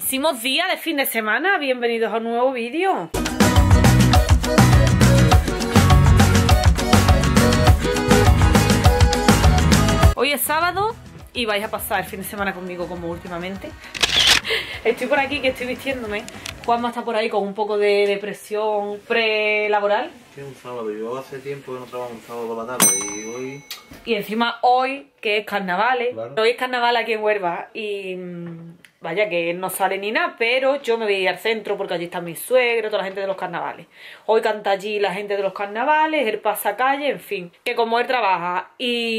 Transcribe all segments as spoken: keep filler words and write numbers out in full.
Buenísimos días de fin de semana, bienvenidos a un nuevo vídeo. Hoy es sábado y vais a pasar el fin de semana conmigo como últimamente. Estoy por aquí que estoy vistiéndome. Juanma está por ahí con un poco de depresión prelaboral. Que es un sábado, yo hace tiempo que no trabajo un sábado por la tarde y hoy... Y encima hoy, que es carnavales, claro. Hoy es carnaval aquí en Huelva y vaya que no sale ni nada, pero yo me voy a ir al centro porque allí está mi suegro, toda la gente de los carnavales. Hoy canta allí la gente de los carnavales, él pasa calle, en fin. Que como él trabaja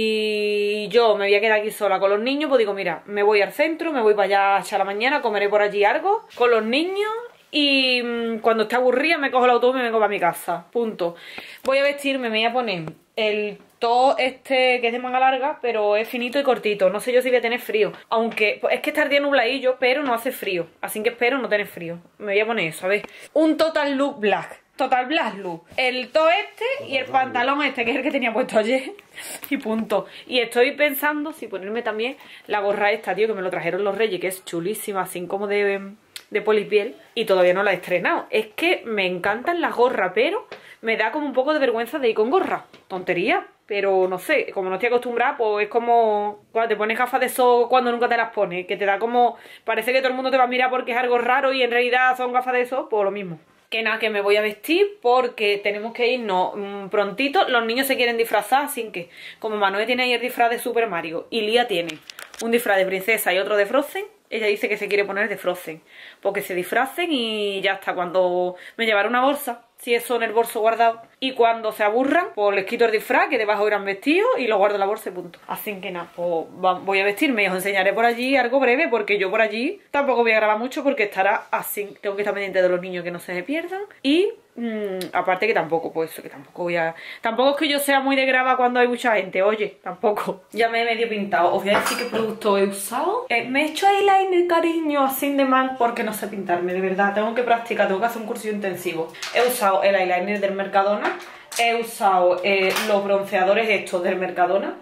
y yo me voy a quedar aquí sola con los niños, pues digo, mira, me voy al centro, me voy para allá a echar la mañana, comeré por allí algo con los niños. Y mmm, cuando esté aburrida me cojo el autobús y me vengo para mi casa, punto. Voy a vestirme, me voy a poner el top este que es de manga larga, pero es finito y cortito. No sé yo si voy a tener frío, aunque pues, es que está el día nubladillo, pero no hace frío. Así que espero no tener frío. Me voy a poner eso, a ver. Un total look black, total black look. El top este y el pantalón este, que es el que tenía puesto ayer. Y punto. Y estoy pensando si ponerme también la gorra esta, tío, que me lo trajeron los Reyes, que es chulísima, así como de... de polipiel, y todavía no la he estrenado. Es que me encantan las gorras, pero me da como un poco de vergüenza de ir con gorra. Tontería, pero no sé, como no estoy acostumbrada, pues es como cuando te pones gafas de sol cuando nunca te las pones, que te da como... parece que todo el mundo te va a mirar porque es algo raro y en realidad son gafas de sol, pues lo mismo. Que nada, que me voy a vestir porque tenemos que irnos mmm, prontito. Los niños se quieren disfrazar, así que como Manuel tiene ahí el disfraz de Super Mario y Lía tiene un disfraz de princesa y otro de Frozen, ella dice que se quiere poner de Frozen, porque se disfracen y ya está. Cuando me llevaré una bolsa, si eso en el bolso guardado, y cuando se aburran, pues les quito el disfraz, que debajo irán vestidos, y lo guardo en la bolsa y punto. Así que nada, pues voy a vestirme y os enseñaré por allí algo breve, porque yo por allí tampoco voy a grabar mucho, porque estará así. Tengo que estar pendiente de los niños que no se me pierdan, y mmm, aparte que tampoco, pues eso, que tampoco voy a... Tampoco es que yo sea muy de grava cuando hay mucha gente, oye, tampoco. Ya me he medio pintado. Os voy a decir qué producto he usado. Eh, me he hecho eyeliner, cariño, así de mal, porque no sé pintarme, de verdad. Tengo que practicar, tengo que hacer un curso intensivo. He usado el eyeliner del Mercadona, he usado eh, los bronceadores estos del Mercadona,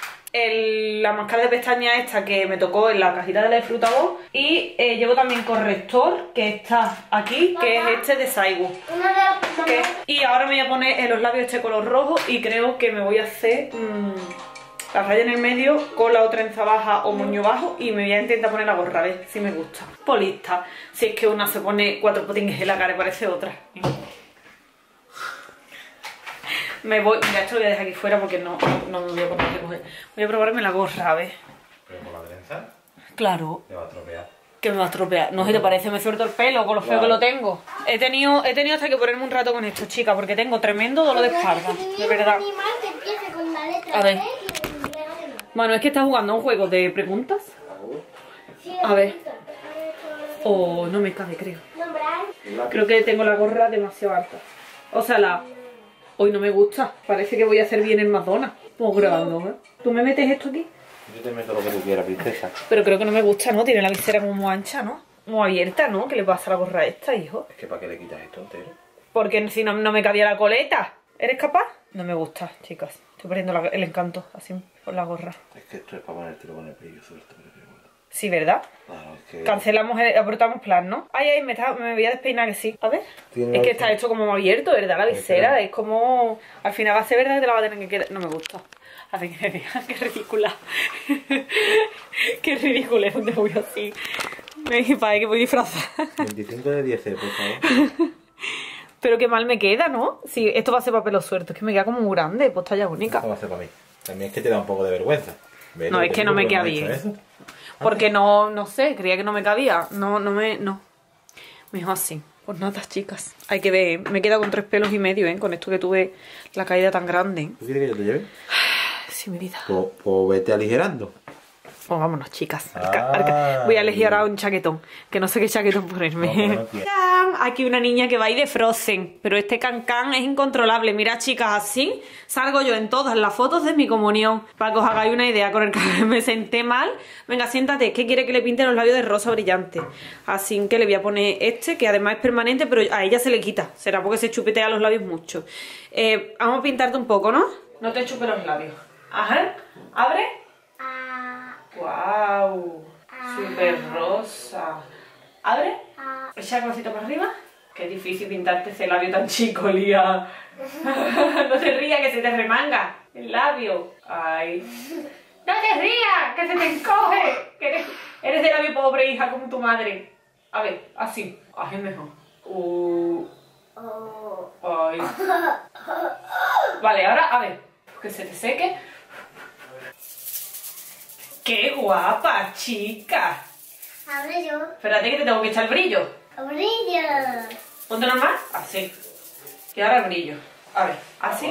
el, la máscara de pestañas esta que me tocó en la cajita de la Frutavoz, y eh, llevo también corrector que está aquí, que es este de Saigu. Que, y ahora me voy a poner en los labios este color rojo y creo que me voy a hacer mmm, la raya en el medio con la otra trenza baja o moño bajo, y me voy a intentar poner la gorra, a ver si me gusta. Polista, si es que una se pone cuatro potingues en la cara y parece otra. Me voy, mira, esto lo voy a dejar aquí fuera porque no, no me voy a poner a coger. Voy a probarme la gorra, a ver. ¿Pero con la trenza? Claro. Te va a tropear. Que me va a estropear. No sé, ¿te parece? Me suelto el pelo con lo feo claro. que lo tengo. He tenido, he tenido hasta que ponerme un rato con esto, chica, porque tengo tremendo dolor de espalda. De verdad. A ver. Bueno, es que está jugando a un juego de preguntas. A ver. Oh, no me cabe, creo. Creo que tengo la gorra demasiado alta. O sea, la... Hoy no me gusta. Parece que voy a hacer bien en McDonald's. Pues grabando, ¿eh? ¿Tú me metes esto aquí? Yo te meto lo que tú quieras, princesa. Pero creo que no me gusta, ¿no? Tiene la visera como muy ancha, ¿no? Muy abierta, ¿no? ¿Qué le pasa a la gorra esta, hijo? Es que ¿para qué le quitas esto entero? Porque si no, no me cabía la coleta. ¿Eres capaz? No me gusta, chicas. Estoy perdiendo la, el encanto, así, con la gorra. Es que esto es para ponértelo con el brillo suelto. Sí, ¿verdad? Claro, es que... Cancelamos, el, abortamos plan, ¿no? Ay, ay, me, está, me voy a despeinar que sí. A ver. Es que está hecho como abierto, ¿verdad? La visera. Es como... Al final va a ser verdad que te la va a tener que quedar. No me gusta. Así que me digan, qué ridícula. Qué ridícula es donde voy así. Me dije, padre, que voy disfrazada. veinticinco de diez, por favor. Pero qué mal me queda, ¿no? Sí, esto va a ser para pelo suelto. Es que me queda como muy grande, pues talla única. Esto va a ser para mí. También es que te da un poco de vergüenza. ¿Ves? No, es que no me queda bien. Porque no, no sé, creía que no me cabía. No, no me, no. Me dijo así. Pues nada, chicas. Hay que ver, me he quedado con tres pelos y medio, ¿eh? Con esto que tuve la caída tan grande. ¿Tú quieres que yo te lleve? Sí, mi vida. Pues, pues vete aligerando. Pues vámonos, chicas. Arca, arca. Voy a elegir ahora un chaquetón, que no sé qué chaquetón ponerme. No, no aquí una niña que va a ir de Frozen, pero este cancán es incontrolable. Mira, chicas, así salgo yo en todas las fotos de mi comunión. Para que os hagáis una idea, con el que me senté mal. Venga, siéntate, es que quiere que le pinte los labios de rosa brillante. Así que le voy a poner este, que además es permanente, pero a ella se le quita. Será porque se chupetea los labios mucho. Eh, vamos a pintarte un poco, ¿no? No te chupes los labios. Ajá, abre. ¡Wow! ¡Súper rosa! Abre. Echa el cosito para arriba. Qué difícil pintarte ese labio tan chico, Lía. No te rías, que se te remanga el labio. Ay. ¡No te rías! ¡Que se te encoge! Que eres, eres de labio pobre, hija, como tu madre. A ver, así. Ay, es mejor. Uh. Ay. Vale, ahora, a ver. Que se te seque. ¡Qué guapa, chica! Abre yo. Espérate que te tengo que echar el brillo. Brillo. Ponte normal. Así. Y ahora el brillo. A ver, así.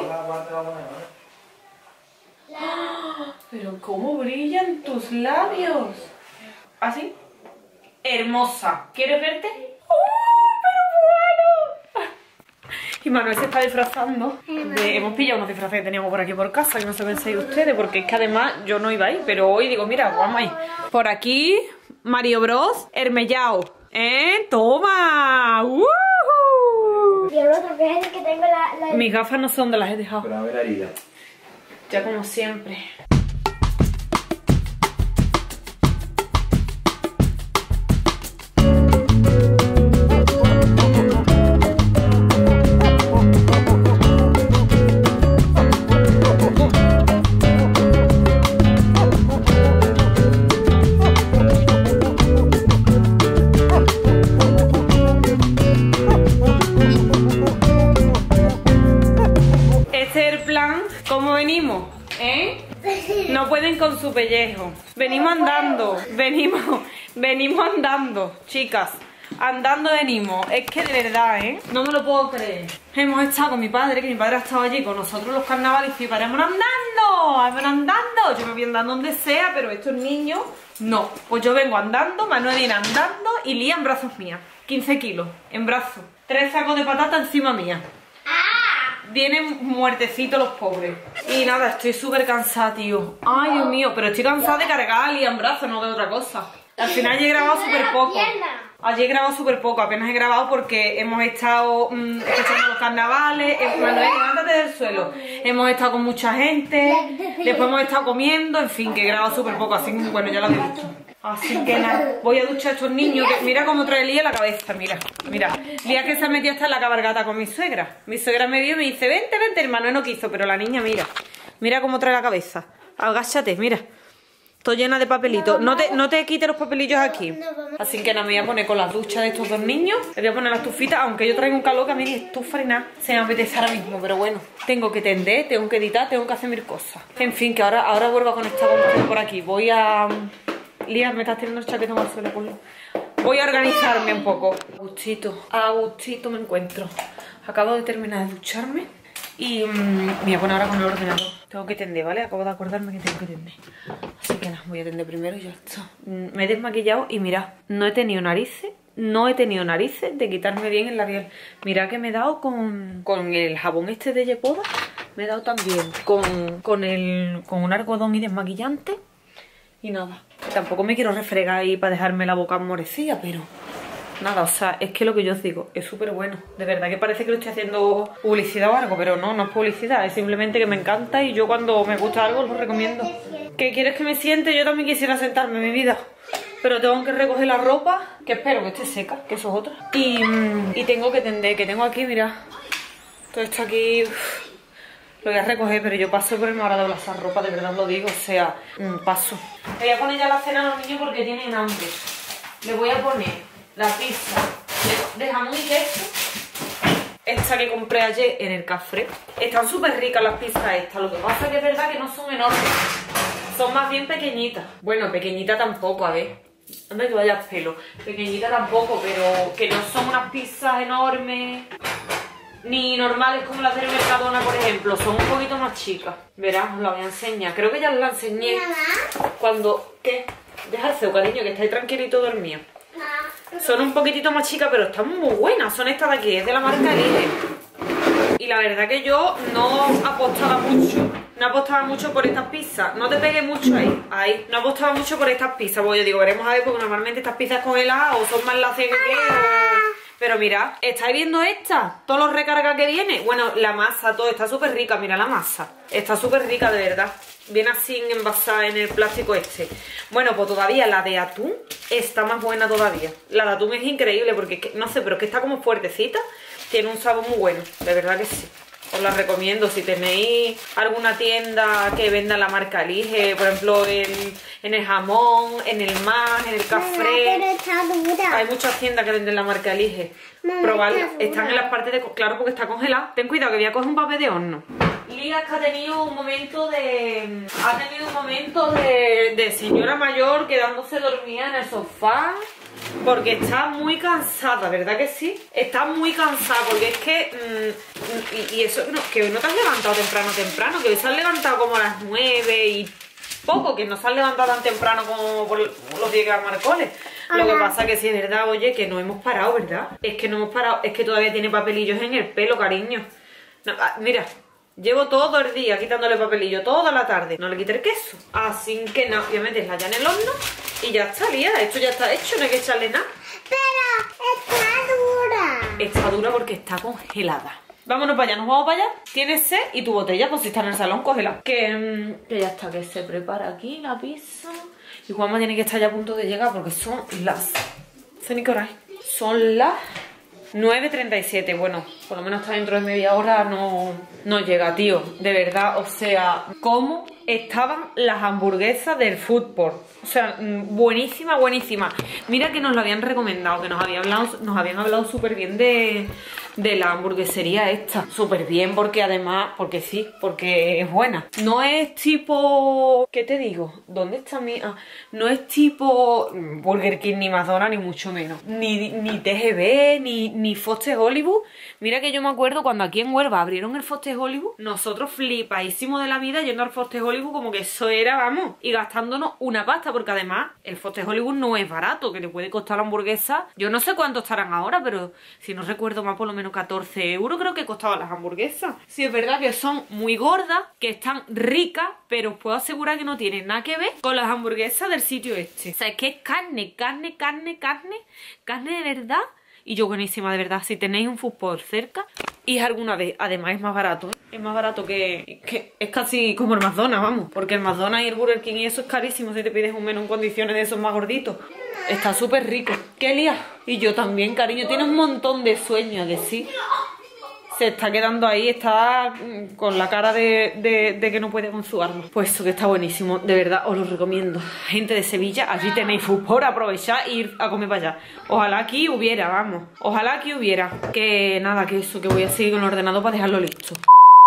Pero cómo brillan tus labios. Así. Hermosa. ¿Quieres verte? ¡Oh, pero bueno! Y Manuel se está disfrazando. De, hemos pillado unos disfraces que teníamos por aquí por casa, que no se penséis ustedes, porque es que además yo no iba ahí, pero hoy digo, mira, vamos ahí. Por aquí, Mario Bros, Hermellao. ¡Eh! ¡Toma! ¡Woohoo! Y el otro que es el que tengo la... la... Mis gafas no sé dónde las he dejado. Pero a ver la herida. Ya como siempre. No pueden con su pellejo. Venimos andando, venimos, venimos andando, chicas. Andando venimos. Es que de verdad, ¿eh? No me lo puedo creer. Hemos estado con mi padre, que mi padre ha estado allí con nosotros los carnavales y paramos andando, vamos andando. Yo me voy andando donde sea, pero estos niños, no. Pues yo vengo andando, Manuel viene andando y Lía en brazos mías. quince kilos en brazos. Tres sacos de patata encima mía. Vienen muertecitos los pobres. Y nada, estoy súper cansada, tío. Ay, Dios mío, pero estoy cansada de cargar a Lía en brazos, no de otra cosa. Al final he grabado súper poco. Ayer he grabado súper poco, apenas he grabado porque hemos estado mmm, escuchando los carnavales. Manuel, levántate del suelo. Hemos estado con mucha gente, después hemos estado comiendo, en fin, que he grabado súper poco, así que bueno, ya lo habéis visto. Así que nada, voy a duchar a estos niños, que mira cómo trae Lía la cabeza, mira, mira. Lía que se ha metido hasta en la cabalgata con mi suegra. Mi suegra me vio y me dice, vente, vente, el Manuel no quiso, pero la niña, mira, mira cómo trae la cabeza. Agáchate, mira. Estoy llena de papelitos. No te, no te quites los papelillos aquí. Así que nada, me voy a poner con las duchas de estos dos niños. Le voy a poner la estufita, aunque yo traigo un calor que a mí ni estufa ni nada. Se me apetece ahora mismo, pero bueno. Tengo que tender, tengo que editar, tengo que hacer mil cosas. En fin, que ahora, ahora vuelvo a conectar con ustedes por aquí. Voy a... Lía, me estás teniendo el chaquetón al suelo, ponlo. Voy a organizarme un poco. A gustito, a gustito me encuentro. Acabo de terminar de ducharme. Y mmm, me voy a poner ahora con el ordenador. Tengo que tender, ¿vale? Acabo de acordarme que tengo que tender. Así que nada, voy a tender primero y ya está. Me he desmaquillado y mirad, no he tenido narices. No he tenido narices de quitarme bien el labial. Mirad que me he dado con, con el jabón este de Yepoda. Me he dado también con, con, el, con un algodón y desmaquillante. Y nada, tampoco me quiero refregar ahí para dejarme la boca amorecida, pero... Nada, o sea, es que lo que yo os digo es súper bueno. De verdad que parece que lo estoy haciendo publicidad o algo, pero no, no es publicidad. Es simplemente que me encanta y yo cuando me gusta algo lo recomiendo. ¿Qué quieres que me siente? Yo también quisiera sentarme, mi vida. Pero tengo que recoger la ropa, que espero que esté seca, que eso es otra. Y, y tengo que tender, que tengo aquí, mira. Todo esto aquí... Uf, lo voy a recoger, pero yo paso por el mar a doblar esa ropa, de verdad lo digo. O sea, paso. Le voy a poner ya la cena a los niños porque tienen hambre. Le voy a poner... la pizza de jamón y queso, esta que compré ayer en el café. Están súper ricas las pizzas estas. Lo que pasa es que es verdad que no son enormes, son más bien pequeñitas. Bueno, pequeñita tampoco, a ver. Anda que vaya pelo. Pequeñita tampoco, pero que no son unas pizzas enormes ni normales como las del Mercadona, por ejemplo. Son un poquito más chicas. Verás, os la voy a enseñar. Creo que ya os la enseñé cuando... ¿Qué? Dejarse, cariño, que estáis tranquilito dormido. Son un poquitito más chicas, pero están muy buenas. Son estas de aquí, es de la marca Lidl. Y la verdad que yo no apostaba mucho. No apostaba mucho por estas pizzas. No te pegues mucho ahí. Ahí. No apostaba mucho por estas pizzas. Porque yo digo, veremos a ver, porque normalmente estas pizzas congeladas o son más lacias que qué, o... Pero mirad, ¿estáis viendo esta? Todos los recargas que viene. Bueno, la masa, todo está súper rica. Mira la masa. Está súper rica, de verdad. Viene así envasada en el plástico este. Bueno, pues todavía la de atún está más buena todavía. La de atún es increíble porque, es que, no sé, pero es que está como fuertecita. Tiene un sabor muy bueno, de verdad que sí. Os la recomiendo si tenéis alguna tienda que venda la marca Lige, por ejemplo el, en el jamón, en el mar, en el café. Pero está dura. Hay muchas tiendas que venden la marca Lige. Mamá, Probarla. está dura. Están en las partes de... Claro, porque está congelada. Ten cuidado que voy a coger un papel de horno. Liga es que ha tenido un momento de... Ha tenido un momento de, de señora mayor quedándose dormida en el sofá. Porque está muy cansada, ¿verdad que sí? Está muy cansada porque es que... Mmm, y, y eso no, que hoy no te has levantado temprano, temprano. Que hoy se han levantado como a las nueve y poco. Que no se han levantado tan temprano como por los días que van al cole. Lo que pasa que sí es verdad, oye, que no hemos parado, ¿verdad? Es que no hemos parado. Es que todavía tiene papelillos en el pelo, cariño. No, ah, mira... Llevo todo el día quitándole papelillo, toda la tarde. No le quité el queso. Así que nada, voy a meterla ya en el horno y ya está, Lía. Esto ya está hecho, no hay que echarle nada. Pero está dura. Está dura porque está congelada. Vámonos para allá, nos vamos para allá. Tienes sed y tu botella, pues si está en el salón, cógela. Que, que ya está, que se prepara aquí la pizza. Y Juanma tiene que estar ya a punto de llegar porque son las... No sé ni qué hora es. Son las... nueve treinta y siete, bueno, por lo menos está dentro de media hora, no, no llega, tío, de verdad, o sea, ¿cómo estaban las hamburguesas del fútbol? O sea, buenísima, buenísima. Mira que nos lo habían recomendado, que nos, había hablado, nos habían hablado súper bien de, de la hamburguesería esta. Súper bien porque además, porque sí, porque es buena. No es tipo... ¿Qué te digo? ¿Dónde está mi...? Ah, no es tipo Burger King ni McDonald's ni mucho menos. Ni, ni T G V, ni, ni Foster Hollywood. Mira que yo me acuerdo cuando aquí en Huelva abrieron el Foster Hollywood, nosotros flipadísimos de la vida yendo al Foster Hollywood como que eso era, vamos, y gastándonos una pasta, porque además el Foster Hollywood no es barato, que le puede costar la hamburguesa, yo no sé cuánto estarán ahora, pero si no recuerdo más, por lo menos catorce euros creo que costaban las hamburguesas. Sí, es verdad que son muy gordas, que están ricas, pero os puedo asegurar que no tienen nada que ver con las hamburguesas del sitio este. O sea, es que es carne, carne, carne, carne, carne de verdad. Y yo buenísima, de verdad. Si tenéis un fútbol cerca, y alguna vez. Además es más barato, ¿eh? Es más barato que, que... Es casi como el McDonald's, vamos. Porque el McDonald's y el Burger King y eso es carísimo si te pides un menú en condiciones de esos más gorditos. Está súper rico. ¿Qué lía? Y yo también, cariño. Tiene un montón de sueños, que sí. Se está quedando ahí, está con la cara de, de, de que no puede con su arma. Pues eso que está buenísimo, de verdad, os lo recomiendo. Gente de Sevilla, allí tenéis fútbol, aprovechad e ir a comer para allá. Ojalá aquí hubiera, vamos. Ojalá aquí hubiera. Que nada, que eso, que voy a seguir con el ordenador para dejarlo listo.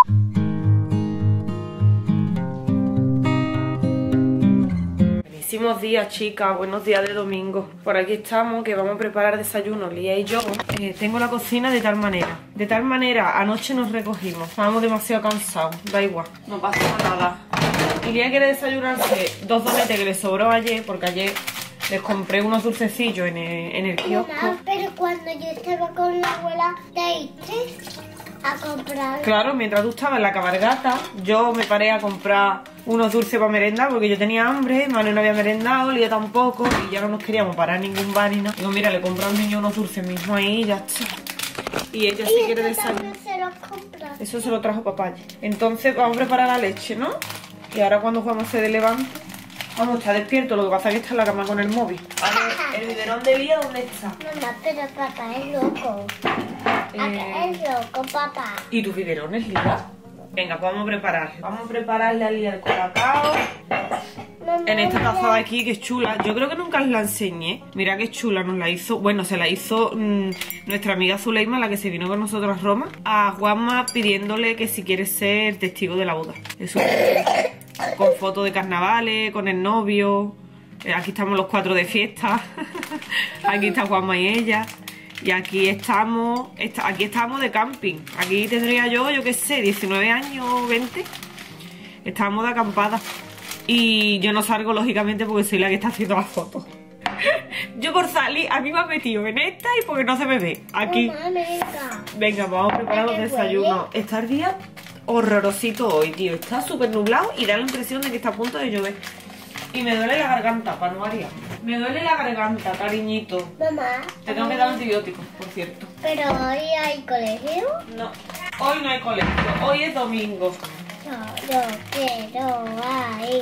Buenísimos días, chicas, buenos días de domingo. Por aquí estamos, que vamos a preparar desayuno, Lía y yo. Eh, tengo la cocina de tal manera. De tal manera, anoche nos recogimos. Estábamos demasiado cansados, da igual, no pasa nada. Y Lía quiere desayunarse dos donetes que le sobró ayer, porque ayer les compré unos dulcecillos en el, en el kiosco. Mamá, pero cuando yo estaba con la abuela, ¿te irte a comprar? Claro, mientras tú estabas en la cabalgata, yo me paré a comprar unos dulces para merendar porque yo tenía hambre, Manu no había merendado, Lía tampoco, y ya no nos queríamos parar en ningún bar ni nada. Digo, mira, le compré al niño unos dulces mismo ahí y ya está. Y ella sí ¿Y quiere esto desayunar. también se los compras? Eso se lo trajo papá. Entonces vamos a preparar la leche, ¿no? Y ahora cuando Juan se levante, vamos, está despierto, lo que pasa es que está en la cama con el móvil. A ver, ¿el biberón de Vía dónde está? Mamá, pero papá es loco. Eh, Acá es loco, papá. ¿Y tus biberones, Lía? Venga, pues vamos a preparar. Vamos a prepararle a Lía el colacao. Mamá, En esta taza mira. de aquí, que es chula. Yo creo que nunca os la enseñé. Mira qué chula, nos la hizo. Bueno, se la hizo mmm, nuestra amiga Zuleima, la que se vino con nosotros a Roma, a Juanma pidiéndole que si quiere ser testigo de la boda. Eso. Con fotos de carnavales, con el novio. Eh, Aquí estamos los cuatro de fiesta. Aquí está Juanma y ella. Y aquí estamos, está, aquí estamos de camping. Aquí tendría yo, yo qué sé, diecinueve años, veinte. Estábamos de acampada. Y yo no salgo, lógicamente, porque soy la que está haciendo las fotos. Yo por salir, a mí me han metido en esta y porque no se me ve. Aquí. Mamá, venga. Venga, vamos a preparar los ¿A qué desayunos. Está el día horrorosito hoy, tío. Está súper nublado y da la impresión de que está a punto de llover. Y me duele la garganta, para no variar. Me duele la garganta, cariñito. Mamá. Te tengo que dar antibióticos, por cierto. Pero hoy hay colegio. No, hoy no hay colegio, hoy es domingo. No, yo quiero ir.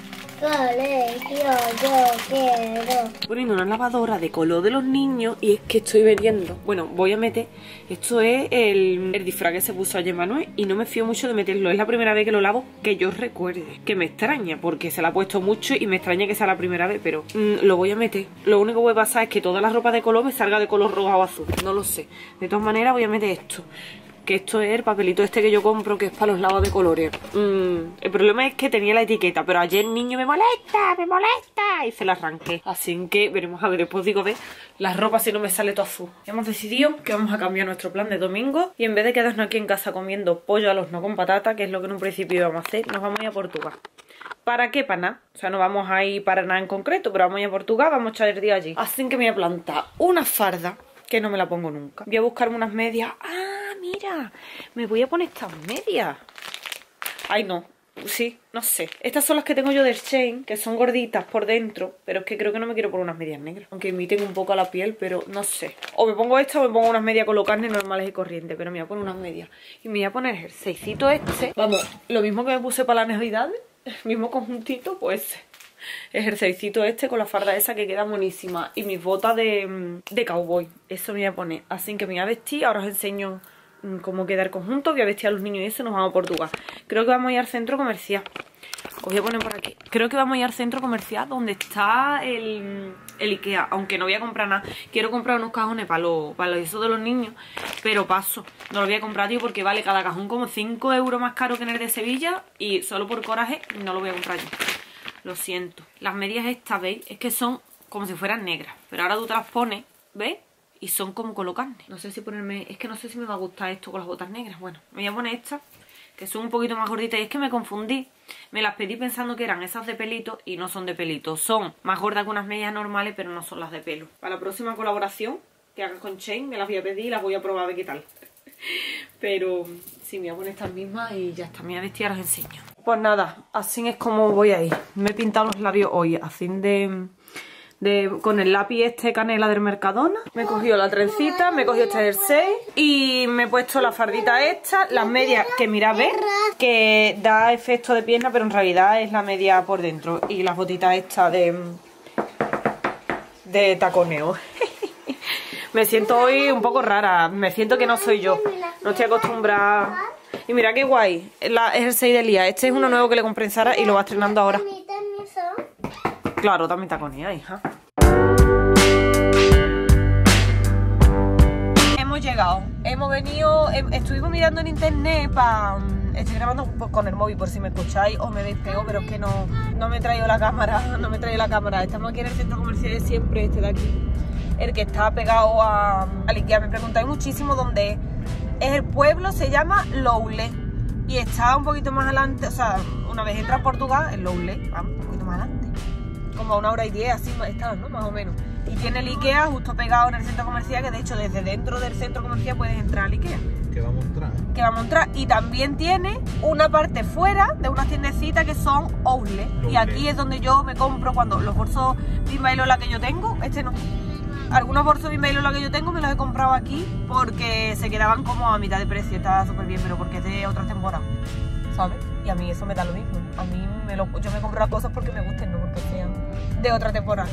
Colegio, yo quiero. Poniendo una lavadora de color de los niños y es que estoy vendiendo. Bueno, voy a meter. Esto es el, el disfraz que se puso ayer Manuel y no me fío mucho de meterlo. Es la primera vez que lo lavo que yo recuerde. Que me extraña porque se la ha puesto mucho y me extraña que sea la primera vez, pero mmm, lo voy a meter. Lo único que puede pasar es que toda la ropa de color me salga de color rojo o azul. No lo sé. De todas maneras voy a meter esto. Que esto es el papelito este que yo compro, que es para los lavos de colores. Mm, el problema es que tenía la etiqueta, pero ayer el niño me molesta, me molesta, y se la arranqué. Así que veremos a ver, después digo, ve, la ropa si no me sale todo azul. Hemos decidido que vamos a cambiar nuestro plan de domingo y en vez de quedarnos aquí en casa comiendo pollo al horno con patata, que es lo que en un principio íbamos a hacer, nos vamos a ir a Portugal. ¿Para qué? Para nada. O sea, no vamos a ir para nada en concreto, pero vamos a ir a Portugal, vamos a echar el día allí. Así que me voy a plantar una farda, que no me la pongo nunca. Voy a buscarme unas medias. ¡Ah, mira! Me voy a poner estas medias. Ay, no. Sí, no sé. Estas son las que tengo yo del Shein, que son gorditas por dentro, pero es que creo que no me quiero poner unas medias negras. Aunque imiten un poco a la piel, pero no sé. O me pongo esta o me pongo unas medias con los carnes normales y corrientes, pero me voy a poner unas medias. Y me voy a poner el jerseycito este. Vamos, lo mismo que me puse para la Navidad, el mismo conjuntito, pues el jerseycito este con la farda esa que queda buenísima. Y mis botas de, de cowboy. Eso me voy a poner. Así que me voy a vestir. Ahora os enseño cómo queda el conjunto. Voy a vestir a los niños y eso. Nos vamos a Portugal. Creo que vamos a ir al centro comercial. Os voy a poner por aquí. Creo que vamos a ir al centro comercial donde está el, el Ikea. Aunque no voy a comprar nada. Quiero comprar unos cajones para los para eso de los niños. Pero paso. No lo voy a comprar, tío, porque vale cada cajón como cinco euros más caro que en el de Sevilla. Y solo por coraje no lo voy a comprar yo. Lo siento. Las medias estas, ¿veis? Es que son como si fueran negras. Pero ahora tú te las pones, ¿ves? Y son como colocantes. No sé si ponerme... Es que no sé si me va a gustar esto con las botas negras. Bueno, me voy a poner estas, que son un poquito más gorditas. Y es que me confundí. Me las pedí pensando que eran esas de pelito y no son de pelito. Son más gordas que unas medias normales, pero no son las de pelo. Para la próxima colaboración que haga con Shein, me las voy a pedir y las voy a probar a ver qué tal. Pero sí, me voy a poner estas mismas y ya está. Me voy a vestir y ahora os enseño. Pues nada, así es como voy a ir. Me he pintado los labios hoy, así de, de con el lápiz este canela del Mercadona. Me he cogido la trencita, me he cogido este jersey y me he puesto la fardita esta, las medias que mirad, ¿ves? Que da efecto de pierna, pero en realidad es la media por dentro. Y las botitas estas de, de taconeo. Me siento hoy un poco rara, me siento que no soy yo. No estoy acostumbrada. Y mira qué guay, la, es el seis de Lía. Este es uno nuevo que le compré en Zara y lo va estrenando ahora. Claro, también taconea, hija. Hemos llegado, hemos venido, estuvimos mirando en internet para... Estoy grabando con el móvil por si me escucháis o me veis peor, pero es que no, no me he traído la cámara, no me he traído la cámara. Estamos aquí en el centro comercial de siempre, este de aquí. El que está pegado a, al Ikea. Me preguntáis muchísimo dónde es. Es el pueblo, se llama Loule. Y está un poquito más adelante, o sea, una vez entras a Portugal, es Loule, vamos, un poquito más adelante. Como a una hora y diez, así está, ¿no? Más o menos. Y tiene el Ikea justo pegado en el centro comercial, que de hecho desde dentro del centro comercial puedes entrar al Ikea. Que vamos a entrar, ¿eh? Que vamos a entrar. Y también tiene una parte fuera de unas tiendecitas que son Oule. Y aquí es donde yo me compro cuando los bolsos Bimba y Lola que yo tengo, este no. Algunos bolsos Bimba y Lola que yo tengo me los he comprado aquí porque se quedaban como a mitad de precio. Está súper bien, pero porque es de otras temporadas, ¿sabes? Y a mí eso me da lo mismo. A mí me lo, yo me compro las cosas porque me gusten, no porque sean de otra temporada.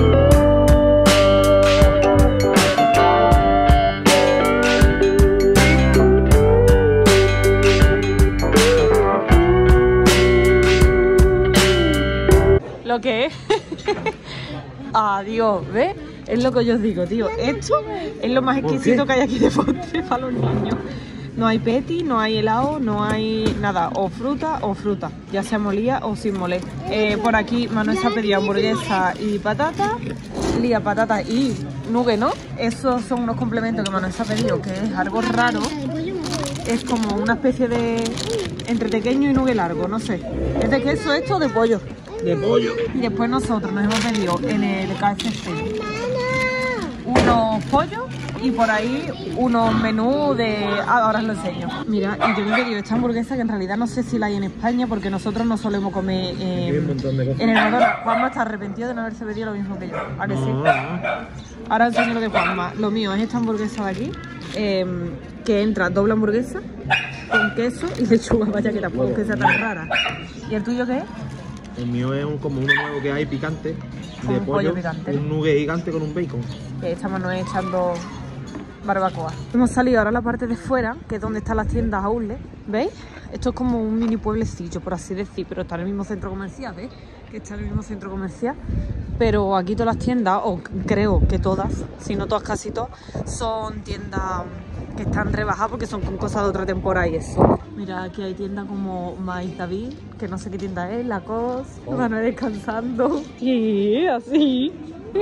Lo que es. Adiós, ¿ves? Es lo que yo os digo, tío. Esto es lo más exquisito que hay aquí de postre para los niños. No hay peti, no hay helado, no hay nada. O fruta o fruta. Ya sea molida o sin moler. Eh, por aquí Manuel se ha pedido hamburguesa y patata. Lía, patata y nugget, ¿no? Esos son unos complementos que Manuel se ha pedido, que es algo raro. Es como una especie de... entre pequeño y nugget largo, no sé. ¿Es de queso esto o de pollo? De pollo. Y después nosotros nos hemos pedido en el K F C unos pollos y por ahí unos menús de... Ah, ahora os lo enseño. Mira, y yo me he pedido esta hamburguesa que en realidad no sé si la hay en España porque nosotros no solemos comer eh, en el McDonald's. Juanma está arrepentido de no haberse pedido lo mismo que yo. ¿A que sí? Ahora enseño lo de Juanma. Lo mío es esta hamburguesa de aquí, eh, que entra doble hamburguesa con queso y lechuga, vaya que tampoco es que sea tan rara. ¿Y el tuyo qué es? El mío es un, como uno nuevo que hay picante, Como de un pollo, pollo picante. un nugget gigante con un bacon. Que estamos nos echando barbacoa. Hemos salido ahora a la parte de fuera, que es donde están las tiendas outlet, ¿veis? Esto es como un mini pueblecillo, por así decir, pero está en el mismo centro comercial, ¿veis? Que está en el mismo centro comercial. Pero aquí todas las tiendas, o creo que todas, si no todas, casi todas, son tiendas que están rebajadas porque son con cosas de otra temporada y eso. Mira, aquí hay tiendas como Maíz David, que no sé qué tienda es, Lacoste, oh. Manuel descansando. Y así.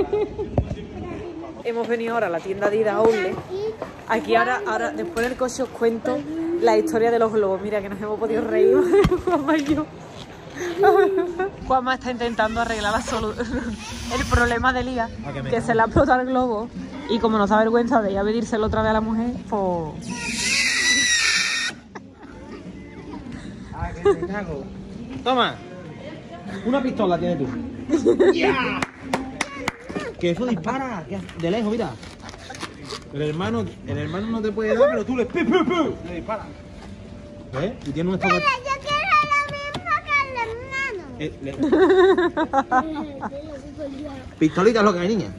Hemos venido ahora a la tienda de Ida Outlet. Aquí ahora, ahora, después del coche os cuento la historia de los globos. Mira que nos hemos podido reír, Juanma y yo. Juanma está intentando arreglar la el problema de Lía, que, que se le ha explotado el globo. Y como nos da vergüenza de ir a pedírselo otra vez a la mujer, pues... Ah, que te cago. Toma. Una pistola tienes tú. Yeah. Que eso dispara. De lejos, mira. El hermano, el hermano no te puede dar, pero tú le, pi, pi, pi, le disparas. ¿Ves? Y tiene un estado... Yo quiero lo mismo que el hermano. Eh, le... Pistolita es lo que hay, niña.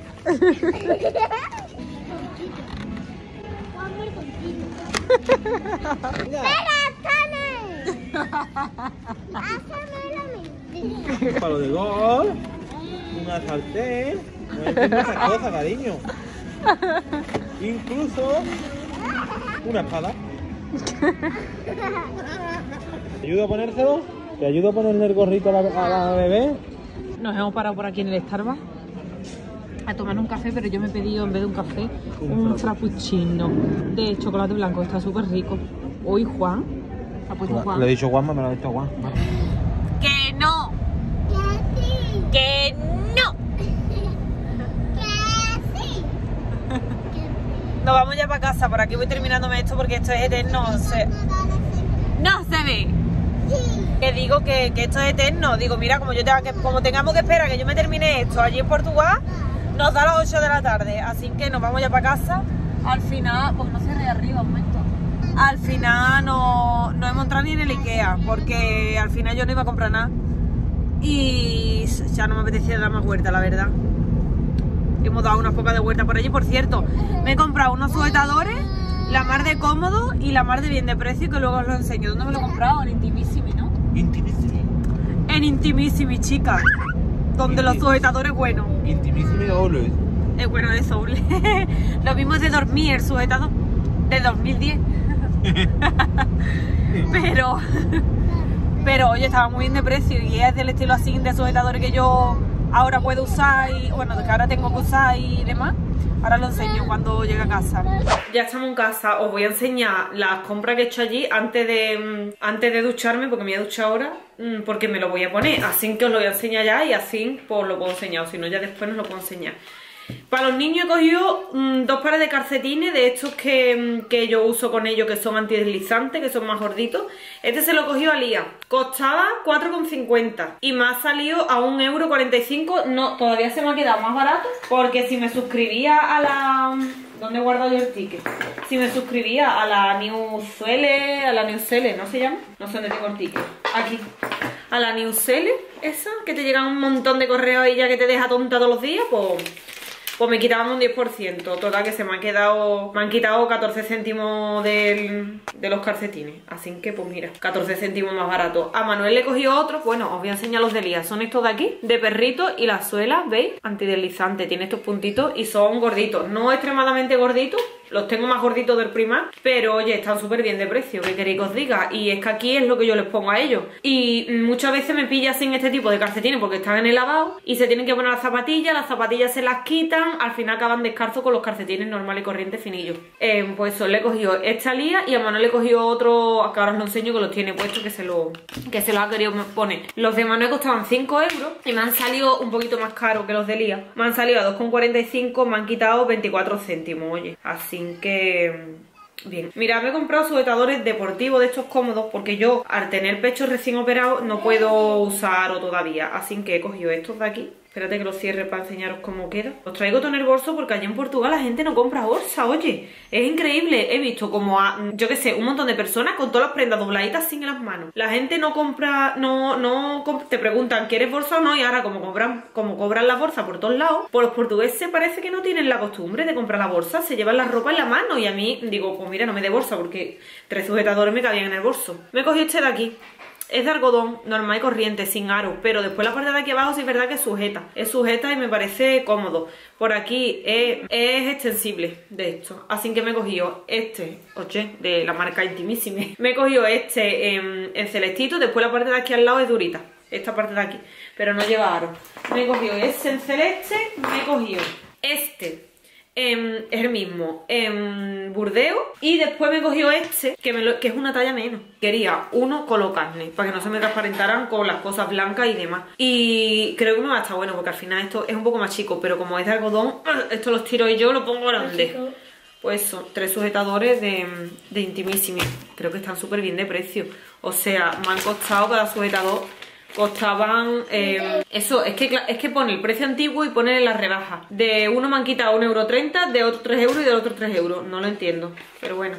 Un palo de gol, una sartén, no entiendo esas cosas, cariño. Incluso una espada. ¿Te ayudo a ponérselo? ¿Te ayudo a ponerle el gorrito a la, a la bebé? Nos hemos parado por aquí en el Starbucks a tomar un café, pero yo me he pedido en vez de un café un frappuccino de chocolate blanco, está súper rico. Hoy Juan, ¿ha puesto Juan? Le he dicho Juanma, me lo ha dicho Juan. ¡Que no! Que sí. ¡Que no! Que sí. Nos vamos ya para casa, por aquí voy terminándome esto porque esto es eterno. Se... ¡No se ve! Sí. Que digo que, que esto es eterno. Digo, mira, como yo tenga que, como tengamos que esperar que yo me termine esto allí en Portugal, nos da las ocho de la tarde. Así que nos vamos ya para casa. Al final, pues no cerré arriba, un momento. Al final no, no hemos entrado ni en el Ikea, porque al final yo no iba a comprar nada. Y ya no me apetecía dar más vuelta, la verdad. Hemos dado unas pocas de vuelta por allí. Por cierto, me he comprado unos sujetadores, la mar de cómodo y la mar de bien de precio, que luego os lo enseño. ¿Dónde me lo he comprado? En Intimissimi, ¿no? Intimissimi. En Intimissimi, chicas. Donde los sujetadores buenos. Intimissimi de Outlet. Es bueno de Soul. Lo mismo es de dormir, el sujetador. De dos mil diez. Pero... Pero oye, estaba muy bien de precio y es del estilo así de sujetadores que yo ahora puedo usar y bueno, que ahora tengo que usar y demás. Ahora lo enseño cuando llegue a casa. Ya estamos en casa, os voy a enseñar las compras que he hecho allí antes de, antes de ducharme, porque me voy a duchar ahora, porque me lo voy a poner. Así que os lo voy a enseñar ya y así pues lo puedo enseñar, o si no ya después no lo puedo enseñar. Para los niños he cogido mmm, dos pares de calcetines de estos que, que yo uso con ellos, que son antideslizantes, que son más gorditos. Este se lo he cogido a Lía. Costaba cuatro con cincuenta y me ha salido a un euro cuarenta y cinco. No, todavía se me ha quedado más barato, porque si me suscribía a la... ¿Dónde he guardado yo el ticket? Si me suscribía a la Newselle, a la Newselle, ¿no se llama? No sé dónde tengo el ticket. Aquí. A la Newselle, esa, que te llegan un montón de correos y ya que te deja tonta todos los días, pues... Pues me quitaban un diez por ciento. Total que se me han quedado... Me han quitado catorce céntimos del, de los calcetines. Así que pues mira, catorce céntimos más barato. A Manuel le he cogido otros. Bueno, os voy a enseñar los de Lía. Son estos de aquí, de perrito. Y la suela, ¿veis? Antideslizante. Tiene estos puntitos y son gorditos. No extremadamente gorditos. Los tengo más gorditos del Primark, pero oye, están súper bien de precio, ¿qué queréis que os diga? Y es que aquí es lo que yo les pongo a ellos. Y muchas veces me pilla sin este tipo de calcetines porque están en el lavado y se tienen que poner las zapatillas, las zapatillas se las quitan usan, al final acaban descalzos con los calcetines normales y corrientes finillos. Eh, pues eso, le he cogido esta lía y a Manuel le he cogido otro, que ahora os lo enseño, que los tiene puestos, que se, lo, que se los ha querido poner. Los de Manuel costaban cinco euros y me han salido un poquito más caros que los de Lía. Me han salido a dos con cuarenta y cinco, me han quitado veinticuatro céntimos, oye. Así que... bien. Mira, me he comprado sujetadores deportivos de estos cómodos porque yo, al tener pecho recién operado, no puedo usarlo todavía. Así que he cogido estos de aquí. Espérate que los cierre para enseñaros cómo queda. Os traigo todo en el bolso porque allá en Portugal la gente no compra bolsa, oye. Es increíble. He visto como a, yo qué sé, un montón de personas con todas las prendas dobladitas sin en las manos. La gente no compra, no, no, te preguntan, ¿quieres bolsa o no? Y ahora como compran, como cobran la bolsa por todos lados, pues los portugueses parece que no tienen la costumbre de comprar la bolsa. Se llevan la ropa en la mano y a mí digo, pues mira, no me dé bolsa porque tres sujetadores me cabían en el bolso. Me he cogido este de aquí. Es de algodón, normal y corriente, sin aro, pero después la parte de aquí abajo sí es verdad que es sujeta. Es sujeta y me parece cómodo. Por aquí es, es extensible de esto. Así que me he cogido este, oye, de la marca Intimissimi. Me he cogido este en, en celestito, después la parte de aquí al lado es durita. Esta parte de aquí, pero no lleva aro. Me he cogido este en celeste, me he cogido este. En, es el mismo en burdeo y después me he cogido este que, me lo, que es una talla menos. Quería uno color carne para que no se me transparentaran con las cosas blancas y demás, y creo que me va a estar bueno porque al final esto es un poco más chico, pero como es de algodón, esto los tiro y yo lo pongo grande. Pues eso, tres sujetadores de, de Intimissimi, creo que están súper bien de precio, o sea, me han costado cada sujetador. Costaban, eh, eso, es que, es que pone el precio antiguo y pone la rebaja. De uno me han quitado un euro treinta, de otro tres euros y del otro tres euros. No lo entiendo, pero bueno.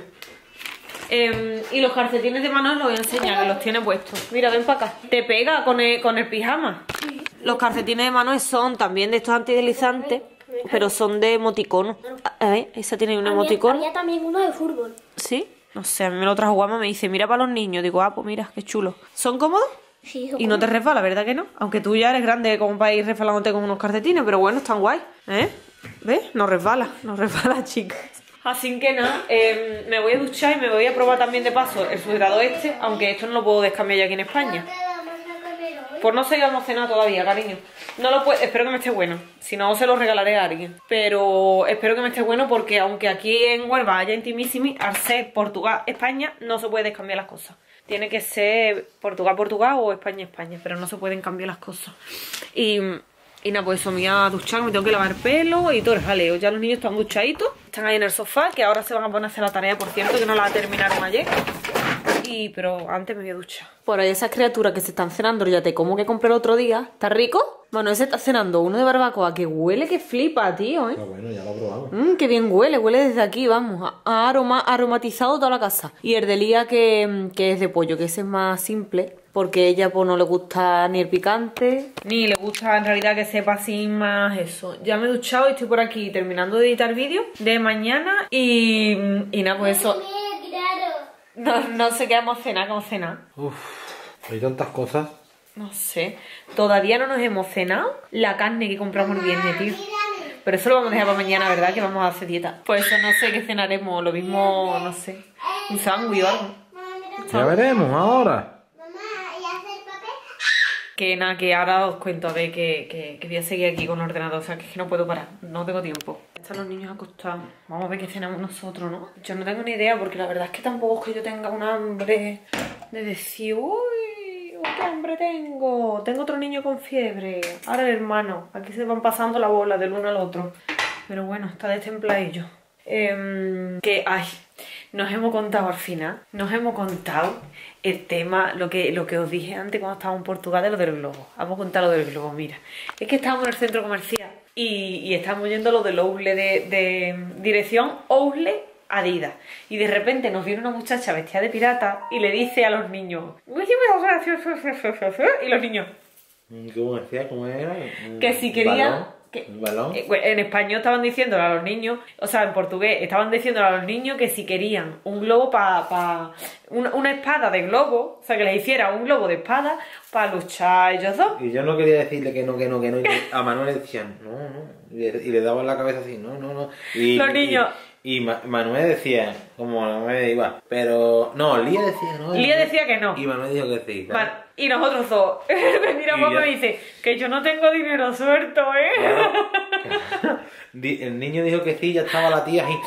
Eh, y los calcetines de Manuel los voy a enseñar, que los tiene puestos. Mira, ven para acá. Te pega con el, con el pijama. Los calcetines de Manuel son también de estos antideslizantes, pero son de emoticono. A ver, esa tiene un emoticono. Había también uno de fútbol. ¿Sí? No sé, a mí me lo trajo Guama, me dice, mira para los niños. Digo, ah, pues mira, qué chulo. ¿Son cómodos? Sí, y no te resbala, ¿verdad que no? Aunque tú ya eres grande como para ir resbalándote con unos calcetines, pero bueno, están guay, ¿eh? ¿Ves? No resbala, no resbala, chicas. Así que nada, eh, me voy a duchar y me voy a probar también de paso el sujetador este, aunque esto no lo puedo descambiar ya aquí en España. Pues no sé, íbamos a cenar todavía, cariño. No lo puedo, espero que me esté bueno. Si no, se lo regalaré a alguien. Pero espero que me esté bueno porque aunque aquí en Huelva haya Intimissimi, al ser Portugal, España, no se puede descambiar las cosas. Tiene que ser Portugal, Portugal o España, España, pero no se pueden cambiar las cosas. Y, y nada, pues eso, me voy a duchar, me tengo que lavar el pelo y todo el jaleo. Ya los niños están duchaditos, están ahí en el sofá, que ahora se van a poner a hacer la tarea, por cierto, que no la terminaron ayer. Y, pero antes me voy a duchar. Por ahí esas criaturas que se están cenando, ya te como que compré el otro día. ¿Está rico? Bueno, se está cenando uno de barbacoa que huele que flipa, tío, ¿eh? Ah, bueno, ya lo probamos. Mmm, qué bien huele, huele desde aquí, vamos. Ha aroma, aromatizado toda la casa. Y el de Lía que, que es de pollo, que ese es más simple. Porque ella pues no le gusta ni el picante, ni le gusta en realidad que sepa así más eso. Ya me he duchado y estoy por aquí terminando de editar vídeos de mañana. Y, y nada, pues eso. No, no sé qué vamos a cenar, ¿qué vamos a cenar? Uff, hay tantas cosas. No sé, todavía no nos hemos cenado la carne que compramos el viernes, tío. Pero eso lo vamos a dejar para mañana, ¿verdad? Que vamos a hacer dieta. Pues eso, no sé qué cenaremos, lo mismo, no sé, un sándwich o algo. Ya veremos ahora. Que nada, que ahora os cuento, a ver, que, que, que voy a seguir aquí con el ordenador, o sea, que es que no puedo parar, no tengo tiempo. Están los niños acostados, vamos a ver qué cenamos nosotros, ¿no? Yo no tengo ni idea, porque la verdad es que tampoco es que yo tenga un hambre de decir, uy, qué hambre tengo, tengo otro niño con fiebre, ahora el hermano, aquí se van pasando la bola del uno al otro, pero bueno, está destempladillo. Eh, que, ay, nos hemos contado al final, nos hemos contado el tema, lo que, lo que os dije antes cuando estábamos en Portugal de lo del globo. Vamos a contar lo del globo, mira. Es que estábamos en el centro comercial y, y estábamos yendo lo del Ousle de, de dirección Ousle Adidas. Y de repente nos viene una muchacha vestida de pirata y le dice a los niños, y los niños, ¿cómo decía? ¿Cómo era? Que si querían... Que, ¿Un balón? en español estaban diciéndole a los niños, o sea, en portugués estaban diciéndole a los niños que si querían un globo para... Pa, una, una espada de globo, o sea, que les hiciera un globo de espada para luchar ellos dos. Y yo no quería decirle que no, que no, que no. Y a Manuel le decían, no, no. Y le, y le daban la cabeza así, no, no, no. Y, los niños... Y, y Ma Manuel decía, como Manuel iba, pero... No, Lía decía no. Lía decía que no. Y Manuel dijo que sí. Vale. Y nosotros dos, me mira papá y me dice, que yo no tengo dinero suelto, ¿eh? Claro. Di- El niño dijo que sí, ya estaba la tía así.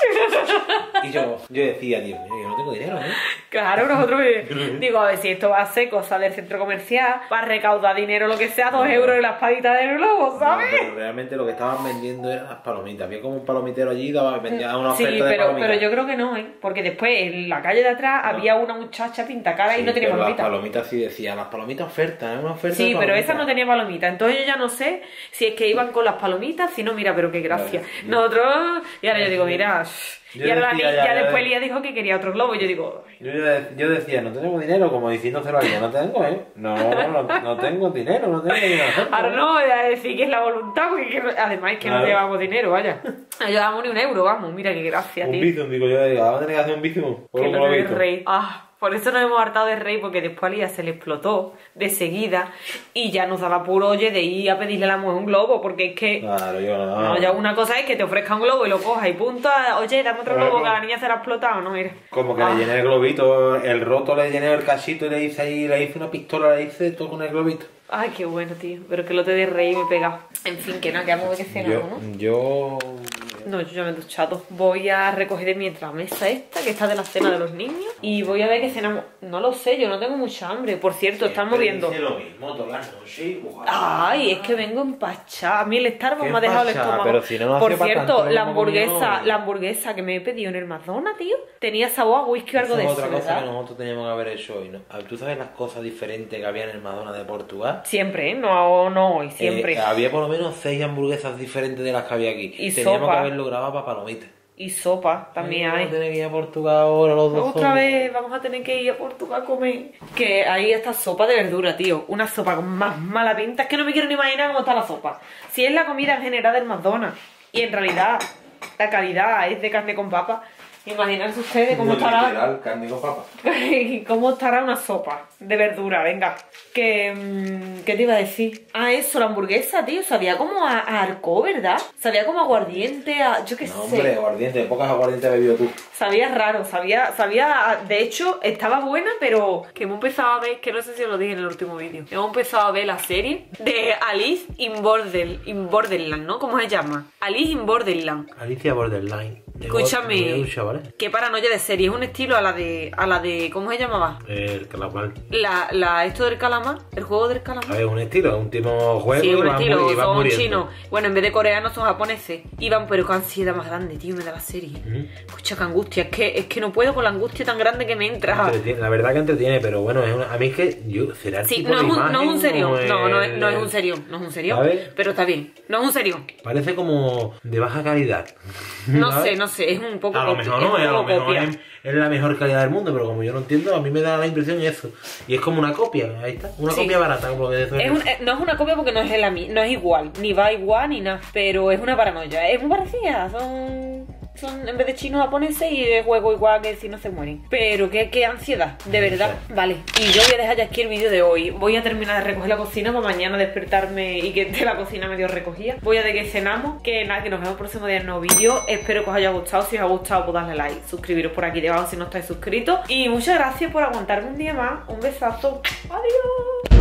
Y yo, yo decía, Dios mío, yo no tengo dinero, ¿eh? Claro, nosotros digo, a ver si esto va a ser cosa del centro comercial, para recaudar dinero, lo que sea, dos euros en las paditas del globo, ¿sabes? No, pero realmente lo que estaban vendiendo eran las palomitas. Había como un palomitero allí, daba, vendía una Sí, oferta de pero, palomitas. pero yo creo que no, ¿eh? Porque después en la calle de atrás No. había una muchacha pintacara y Sí, no tenía pero las palomitas. palomitas sí decían, las palomitas oferta, es una oferta Sí, de pero esa palomitas. no tenía palomitas. Entonces yo ya no sé si es que iban con las palomitas, si no, mira, pero qué gracia. Vale. Nosotros, y ahora yo digo, mira, Yo y ahora la decía niña ya, ya, después ya. Lía dijo que quería otro globo y yo digo, Yo, de- yo decía, no tenemos dinero, como diciéndoselo a ella, no tengo, ¿eh? No, no, no, no tengo dinero, no tengo dinero. ahora no, voy a decir que es la voluntad, porque que no- además es que Claro. no llevamos dinero, vaya. No llevamos ni un euro, vamos, mira qué gracia, Un tío. bizum, digo yo, digo, vamos a tener que hacer un bizum. Por Que un lo de globito. rey. Ah, por eso nos hemos hartado de rey, porque después a Lía se le explotó de seguida y ya nos daba puro oye de ir a pedirle a la mujer un globo, porque es que... Claro, yo no. No, ya una cosa es que te ofrezca un globo y lo cojas y punto. Oye, dame otro Claro. globo que a la niña se le ha explotado, ¿no? Mira. Como que Ah. le llené el globito, el roto le llené el cachito y le hice ahí, le hice una pistola, le hice todo con el globito. Ay, qué bueno, tío. Pero que lo te de rey me he pegado. En fin, que nada, que vamos a ver qué cenamos, ¿no? yo... No, yo ya me he duchado. Voy a recoger de mientras la mesa esta, que está de la cena de los niños. Y voy a ver qué cenamos. No lo sé, yo no tengo mucha hambre. Por cierto, estamos viendo... Dice lo mismo toda la noche. Buah. Ay, es que vengo empachada. A mí el Starbucks ¿Qué me ha dejado el empachada? estómago. Pero si no nos Por hacía para cierto, tanto, no la hemos hamburguesa, comido. la hamburguesa que me he pedido en el Madonna, tío, tenía sabor a whisky o algo Esa de es eso, otra cosa ¿verdad? que nosotros teníamos que haber hecho hoy, ¿no? A ver, ¿tú sabes las cosas diferentes que había en el Madonna de Portugal? Siempre, ¿eh? No, no hoy, siempre. Eh, había por lo menos seis hamburguesas diferentes de las que había aquí. Y Teníamos sopa. que haberlo grabado para palomitas. Y sopa también Vamos hay. a tener que ir a Portugal ahora los dos. Otra solos. vez vamos a tener que ir a Portugal a comer. Que hay esta sopa de verdura, tío. Una sopa con más mala pinta. Es que no me quiero ni imaginar cómo está la sopa. Si es la comida en general del McDonald's y en realidad la calidad es de carne con papa, imagínense ustedes cómo Muy estará. literal, carne con papa. ¿Cómo estará una sopa de verdura? Venga. Que, mm, ¿qué te iba a decir? Ah, eso, la hamburguesa, tío. Sabía como a, a arco, ¿verdad? Sabía como aguardiente, a... Yo qué No, sé. hombre, aguardiente, pocas aguardientes has bebido tú. Sabía raro, sabía, sabía, de hecho estaba buena, pero que hemos empezado a ver, que no sé si os lo dije en el último vídeo, hemos empezado a ver la serie de Alice in, Bordel, in Borderland, ¿no? ¿Cómo se llama? Alice in Borderland. Alicia Borderline. Escúchame, Me voy a duchar, ¿vale? qué paranoia de serie, es un estilo a la de, a la de, ¿cómo se llamaba? El calamar. La, la, esto del calamar, el juego del calamar. A ver, un estilo, un tipo juego Sí, y un vas estilo, muri- y vas son muriendo. chinos. Bueno, en vez de coreanos son japoneses. Iban, pero qué ansiedad más grande, tío, me da la serie. Ujú. Escucha, qué angustia, es que, es que no puedo con la angustia tan grande que me entra. Entretiene, la verdad que entretiene, pero bueno, es una, a mí es que yo, será el Sí, tipo no de es, un, imagen, no es un serión, o no, no es, el- no es un serión, no es un serión, ¿Sabes? pero está bien, no es un serión. Parece como de baja calidad. No ¿sabes? sé, no sé, es un poco A lo copi- mejor es no, un a lo poco mejor copia. es, es la mejor calidad del mundo, pero como yo no entiendo, a mí me da la impresión eso. Y es como una copia, ahí está, una Sí. copia barata, como lo que decía. Es un- eh, no es una copia porque no es, la, mi- no es igual, ni va igual ni nada, pero es una paranoia, es muy parecida, son, son en vez de chinos japoneses y de juego igual que si no se mueren. Pero qué, qué ansiedad, de verdad. Vale, y yo voy a dejar ya aquí el vídeo de hoy, voy a terminar de recoger la cocina para mañana despertarme y que esté la cocina medio recogida. Voy a de que cenamos, que nada, que nos vemos el próximo día en el nuevo vídeo. Espero que os haya gustado, si os ha gustado pues darle like, suscribiros por aquí debajo si no estáis suscritos. Y muchas gracias por aguantarme un día más, un besazo, adiós.